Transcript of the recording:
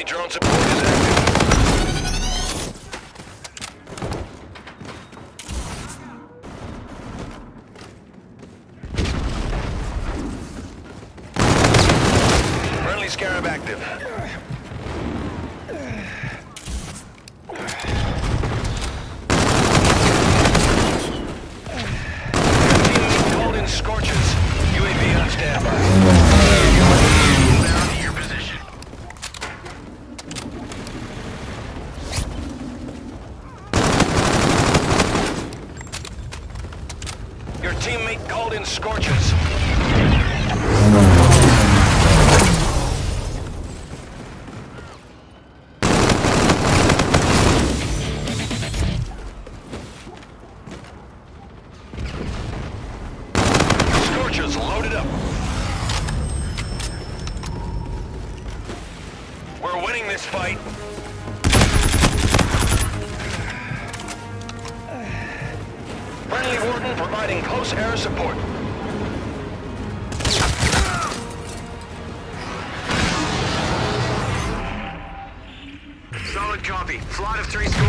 Friendly drone support is active. Friendly Scarab active. Team called in Scorches. UAV on standby. Down to your position. Your teammate called in Scorches. Scorches loaded up. We're winning this fight. Friendly Warden providing close air support. Solid copy. Flight of 3 Scorches.